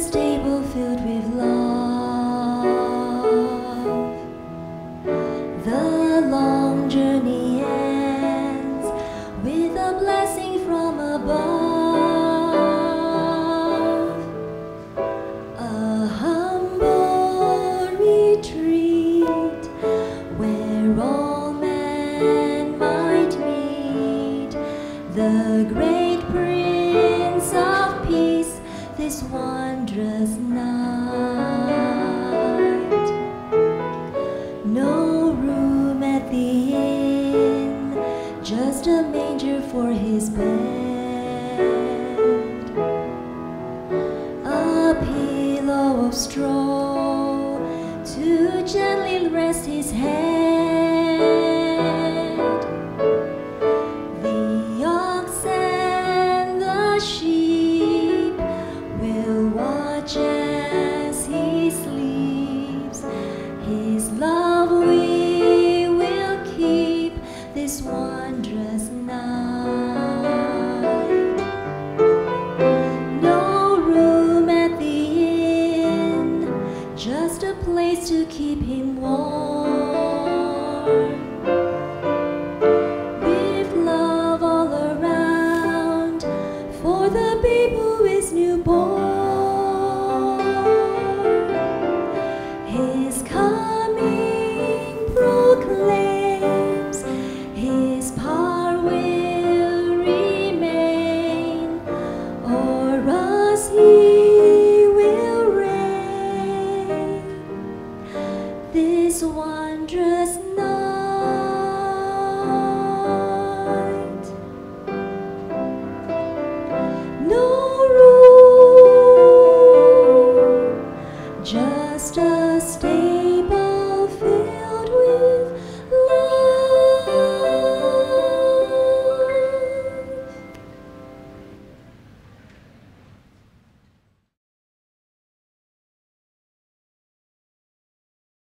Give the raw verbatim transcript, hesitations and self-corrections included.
stable filled with love. The long journey ends with a blessing from above. A humble retreat where all men might meet the great Prince of Peace this wondrous night. No room at the inn, just a manger for his bed, a pillow of straw to gently rest his head. The ox and the sheep will watch as he sleeps. His love we will keep this wondrous night. No room at the inn, just a place to keep him warm. With love all around for the babe who is newborn. His coming proclaims his power will remain, o'er us he will reign this wondrous night. No room, just a stable